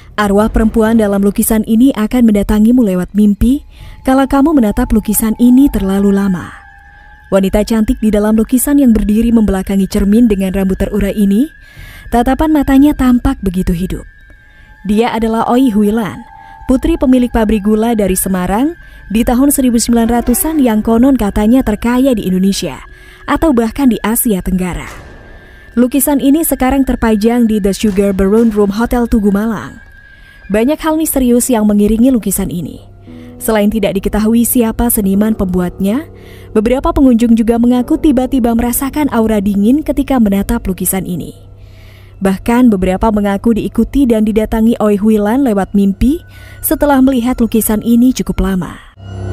Arwah perempuan dalam lukisan ini akan mendatangimu lewat mimpi kalau kamu menatap lukisan ini terlalu lama. Wanita cantik di dalam lukisan yang berdiri membelakangi cermin dengan rambut terurai ini, tatapan matanya tampak begitu hidup. Dia adalah Oi Huilan, putri pemilik pabrik gula dari Semarang di tahun 1900-an yang konon katanya terkaya di Indonesia atau bahkan di Asia Tenggara. Lukisan ini sekarang terpajang di The Sugar Baron Room Hotel Tugu Malang. Banyak hal misterius yang mengiringi lukisan ini. Selain tidak diketahui siapa seniman pembuatnya, beberapa pengunjung juga mengaku tiba-tiba merasakan aura dingin ketika menatap lukisan ini. Bahkan beberapa mengaku diikuti dan didatangi Oi Huilan lewat mimpi setelah melihat lukisan ini cukup lama.